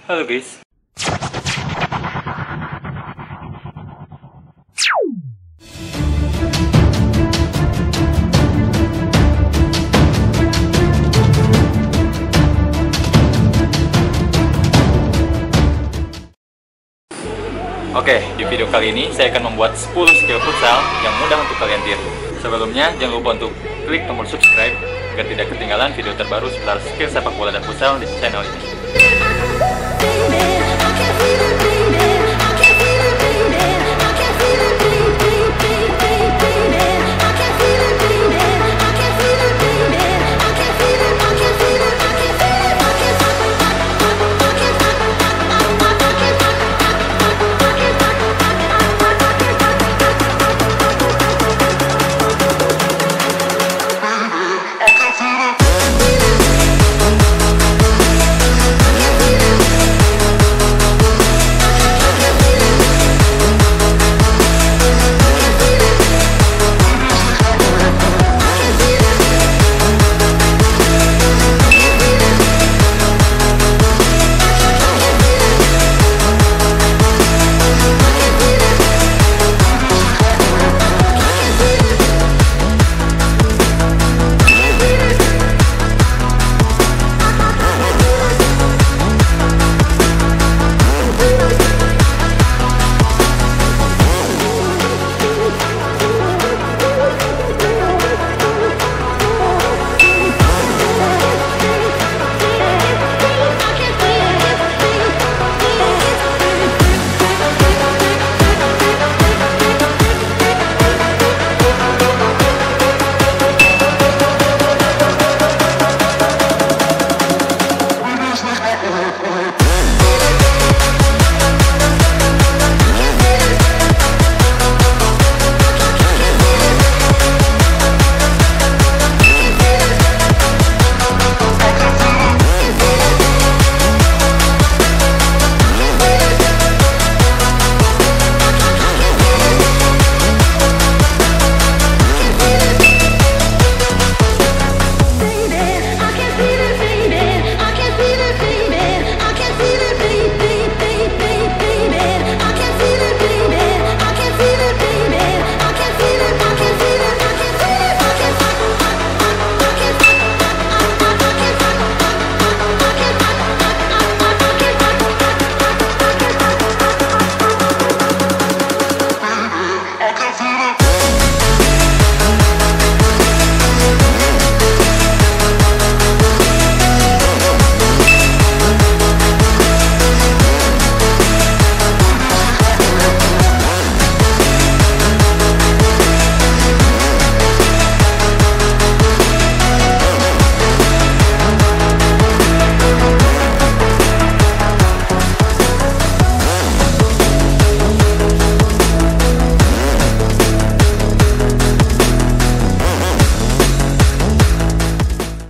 Halo guys. Oke, di video kali ini saya akan membuat 10 skill futsal yang mudah untuk kalian tiru. Sebelumnya, jangan lupa untuk klik tombol subscribe agar tidak ketinggalan video terbaru seputar skill sepak bola dan futsal di channel ini.